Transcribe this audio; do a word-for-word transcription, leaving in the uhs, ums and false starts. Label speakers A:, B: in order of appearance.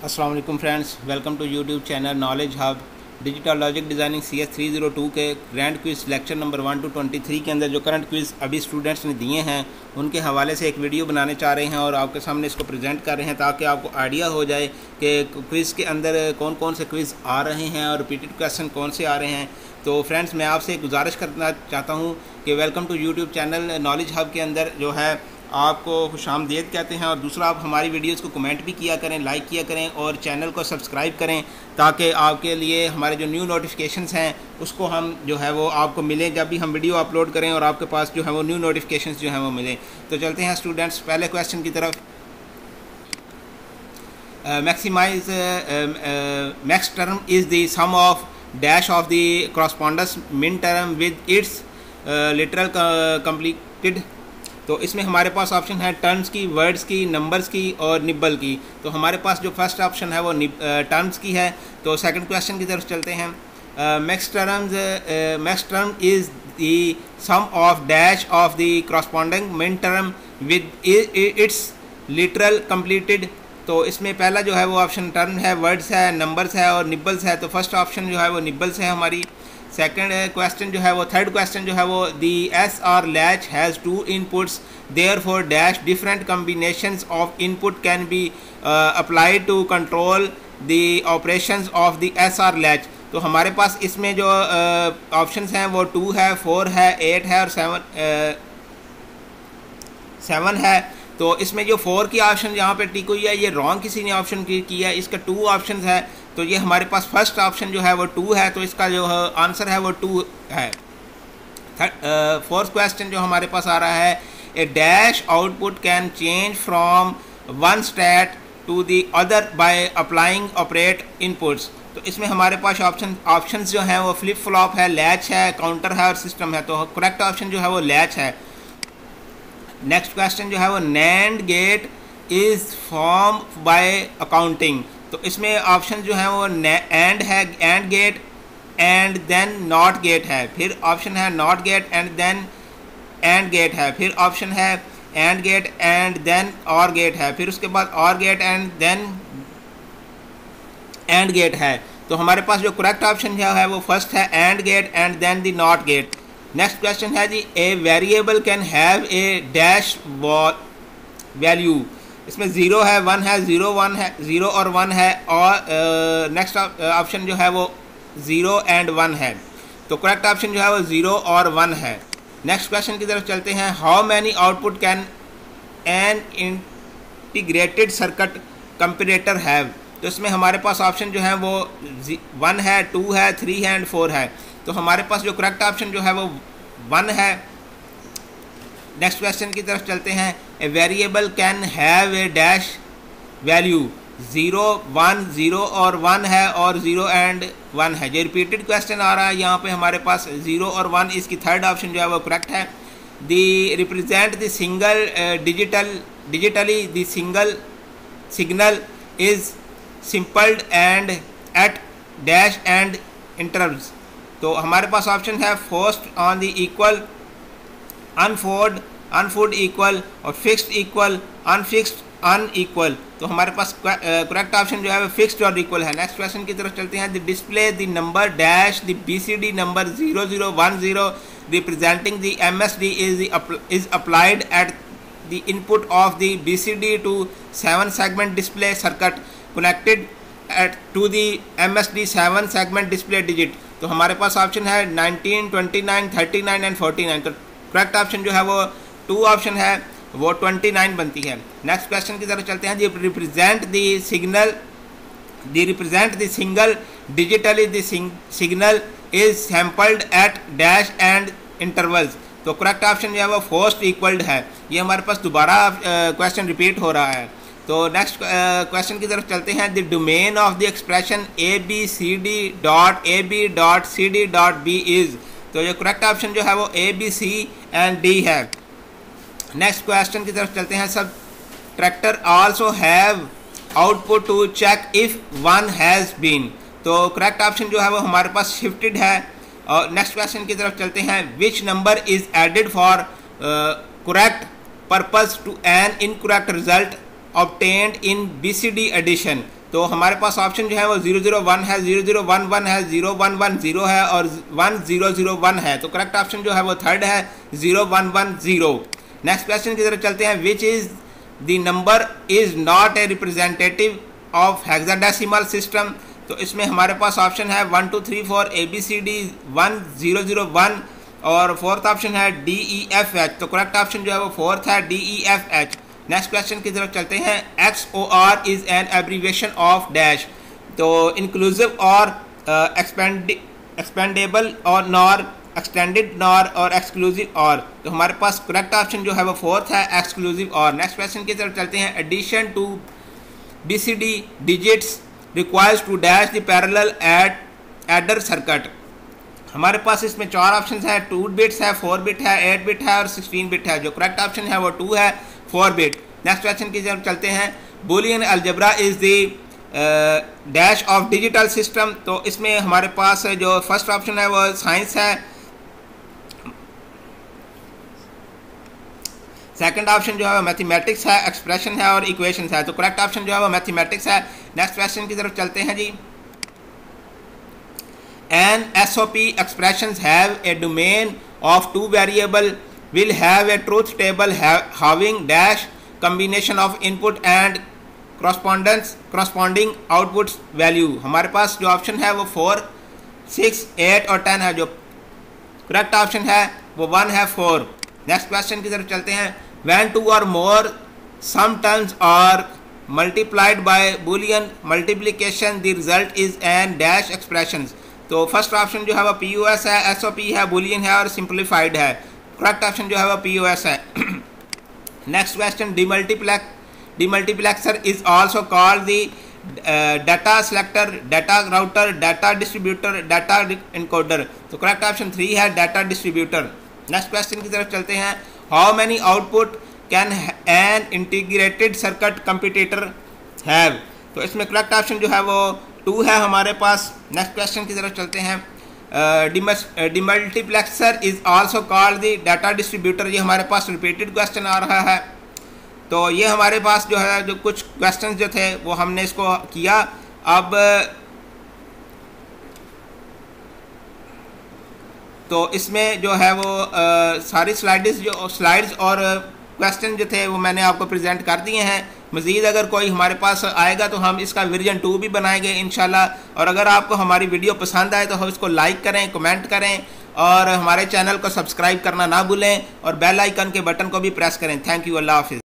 A: अस्सलाम वालेकुम friends, welcome to YouTube channel Knowledge Hub. Digital logic designing C S three zero two के grand quiz lecture number one to twenty three के अंदर जो current quiz अभी students ने दिए हैं उनके हवाले से एक वीडियो बनाने चाह रहे हैं और आपके सामने इसको प्रेजेंट कर रहे हैं ताकि आपको आइडिया हो जाए कि क्विज़ के अंदर कौन कौन से क्विज़ आ रहे हैं और रिपीटेड क्वेश्चन कौन से आ रहे हैं। तो फ्रेंड्स, मैं आपसे गुजारिश करना चाहता हूँ कि welcome to YouTube channel Knowledge Hub के अंदर जो है आपको खुशामदीद कहते हैं। और दूसरा, आप हमारी वीडियोस को कमेंट भी किया करें, लाइक किया करें और चैनल को सब्सक्राइब करें ताकि आपके लिए हमारे जो न्यू नोटिफिकेशंस हैं उसको हम जो है वो आपको मिलें जब भी हम वीडियो अपलोड करें और आपके पास जो है वो न्यू नोटिफिकेशंस जो हैं वो मिलें। तो चलते हैं स्टूडेंट्स पहले क्वेश्चन की तरफ। Maximize max term is the sum of dash of the correspondence min term with its literal completed. तो इसमें हमारे पास ऑप्शन है टर्म्स की, वर्ड्स की, नंबर्स की और निब्बल की। तो हमारे पास जो फर्स्ट ऑप्शन है वो टर्म्स की है। तो सेकंड क्वेश्चन की तरफ चलते हैं। Max terms max term is the sum of dash of the corresponding min term with its literal completed. तो इसमें पहला जो है वो ऑप्शन टर्म है, वर्ड्स है, नंबर्स है और निब्बल्स है। तो फर्स्ट ऑप्शन जो है वो निब्बल्स है हमारी। सेकंड क्वेश्चन जो है वो थर्ड क्वेश्चन जो है वो the S R latch has two inputs there for dash different combinations of input can be applied to control the operations of the S R latch. तो हमारे पास इसमें जो ऑप्शंस uh, हैं वो टू है, फोर है, एट है और सेवन सेवन uh, है। तो इसमें जो फोर की ऑप्शन यहाँ पे टिक हुई है ये रॉन्ग किसी ने ऑप्शन की किया है। इसका टू ऑप्शन है तो ये हमारे पास फर्स्ट ऑप्शन जो है वो टू है, तो इसका जो आंसर है वो टू है। फोर्थ क्वेश्चन जो हमारे पास आ रहा है, a dash output can change from one state to the other by applying operate inputs. तो इसमें हमारे पास ऑप्शन ऑप्शंस जो हैं वो फ्लिप फ्लॉप है, लैच है, काउंटर है और सिस्टम है। तो करेक्ट ऑप्शन जो है वो लैच है। नेक्स्ट क्वेश्चन जो है वो NAND gate is form by accounting. तो इसमें ऑप्शन जो है वो एंड है, AND gate and then NOT gate है, फिर ऑप्शन है NOT gate and then AND gate है, फिर ऑप्शन है AND gate and then OR gate है, फिर उसके बाद OR gate and then AND gate है। तो हमारे पास जो करेक्ट ऑप्शन जो है वो फर्स्ट है AND gate and then the NOT gate. Next question है जी, a variable can have a dash value. इसमें ज़ीरो है, वन है, ज़ीरो वन है, ज़ीरो और वन है और नेक्स्ट ऑप्शन जो है वो ज़ीरो एंड वन है। तो करेक्ट ऑप्शन जो है वो ज़ीरो और वन है। नेक्स्ट क्वेश्चन की तरफ चलते हैं। How many output can an integrated circuit comparator have. तो इसमें हमारे पास ऑप्शन जो है वो वन है, टू है, थ्री है एंड फोर है। तो हमारे पास जो करेक्ट ऑप्शन जो है वो वन है। नेक्स्ट क्वेश्चन की तरफ चलते हैं। A variable can have a dash value. Zero, one, zero और वन है और ज़ीरो एंड वन है। जो रिपीटेड क्वेश्चन आ रहा है यहाँ पे हमारे पास ज़ीरो और वन, इसकी थर्ड ऑप्शन जो है वो करेक्ट है। The represent the single digital digitally the single signal is sampled and at dash and intervals. तो हमारे पास ऑप्शन है first on the equal, unfold, unfold equal और फिक्स्ड इक्वल, अनफिक्स्ड, अनइक्वल। तो हमारे पास करेक्ट ऑप्शन जो है वो फिक्स्ड और इक्वल है। नेक्स्ट क्वेश्चन की तरफ चलते हैं। The display the number dash the BCD number zero zero one zero representing the MSD is is applied at the input of the BCD to seven segment display circuit connected at to the MSD seven segment display digit. तो हमारे पास option है nineteen, twenty nine, thirty nine and forty nine. तो correct option जो है वो to option है वो ट्वेंटी नाइन बनती है। नेक्स्ट क्वेश्चन की तरफ चलते हैं। The represent the signal the represent the single digitally the signal is sampled at dash and intervals. तो करेक्ट ऑप्शन जो है वो फर्स्ट इक्वल्ड है। ये हमारे पास दोबारा क्वेश्चन रिपीट हो रहा है। तो नेक्स्ट क्वेश्चन की तरफ चलते हैं। The domain of the expression A B C D dot A B dot C D dot B is. तो ये करेक्ट ऑप्शन जो है वो A B C and D है। नेक्स्ट क्वेश्चन की तरफ चलते हैं। Subtractor also have output to check if one has been. तो करेक्ट ऑप्शन जो है वो हमारे पास शिफ्टेड है। और नेक्स्ट क्वेश्चन की तरफ चलते हैं। Which number is added for correct purpose to an incorrect result obtained in B C D addition। तो हमारे पास ऑप्शन जो है वो ज़ीरो ज़ीरो वन है, ज़ीरो ज़ीरो वन वन है, ज़ीरो वन वन ज़ीरो है और वन ज़ीरो ज़ीरो वन है। तो करेक्ट ऑप्शन जो है वो थर्ड है, zero one one zero. Next question की तरफ चलते हैं। Which is the number is not a representative of hexadecimal system. तो इसमें हमारे पास ऑप्शन है one two three four A B C D one zero zero one और फोर्थ ऑप्शन है डी ई एफ एच। तो करेक्ट ऑप्शन जो है वो फोर्थ है, D E F H. Next question की तरफ चलते हैं। X O R is an abbreviation of dash. तो inclusive or expendable or nor, extended nor और एक्सक्लूसिव और। तो हमारे पास करेक्ट ऑप्शन जो है वो फोर्थ है, एक्सक्लूसिव और। नेक्स्ट क्वेश्चन की तरफ चलते हैं। Addition two B C D digits requires to dash the parallel at adder circuit. हमारे पास इसमें चार ऑप्शन है, टू बिट्स है, फोर बिट है, एट बिट है और सिक्सटीन बिट है। जो करेक्ट ऑप्शन है वो टू है, फोर बिट। नेक्स्ट क्वेश्चन की तरफ चलते हैं। Boolean algebra is the dash of digital system. तो इसमें हमारे पास जो फर्स्ट ऑप्शन है वो साइंस है, सेकंड ऑप्शन जो है वो मैथमेटिक्स है, एक्सप्रेशन है और इक्वेशन है। तो करेक्ट ऑप्शन जो है वो मैथमेटिक्स है। नेक्स्ट क्वेश्चन की तरफ चलते हैं जी। An S O P expressions have a domain of two variable will have a truth table having dash combination of input and correspondence corresponding outputs value। हमारे पास जो ऑप्शन है वो फोर, सिक्स, एट और टेन है। जो correct option है वो one है, फोर। नेक्स्ट क्वेश्चन की तरफ चलते हैं। when two or more sum terms are multiplied by boolean multiplication the result is an dash expressions। तो फर्स्ट ऑप्शन जो है वो पी ओ एस है, एस ओ पी है, बूलियन है और सिंप्लीफाइड है। करेक्ट ऑप्शन जो है वो पी ओ एस है। Next question. Demultiplex demultiplexer is also called the data selector, data router, data distributor, data encoder. तो करेक्ट ऑप्शन थ्री है, डाटा डिस्ट्रीब्यूटर। नेक्स्ट क्वेश्चन की तरफ चलते हैं। How many output can an integrated circuit computer have. तो इसमें correct option जो है वो टू है हमारे पास। नेक्स्ट क्वेश्चन की तरफ चलते हैं। Demultiplexer is also called the data distributor. ये हमारे पास रिपीटेड क्वेश्चन आ रहा है। तो ये हमारे पास जो है जो कुछ क्वेश्चंस जो थे वो हमने इसको किया। अब तो इसमें जो है वो आ, सारी स्लाइड्स जो स्लाइड्स और क्वेश्चन जो थे वो मैंने आपको प्रेजेंट कर दिए हैं। मज़ीद अगर कोई हमारे पास आएगा तो हम इसका वर्जन टू भी बनाएंगे इंशाल्लाह। और अगर आपको हमारी वीडियो पसंद आए तो हम इसको लाइक करें, कमेंट करें और हमारे चैनल को सब्सक्राइब करना ना भूलें और बेल आइकन के बटन को भी प्रेस करें। थैंक यू, अल्लाह हाफिज़।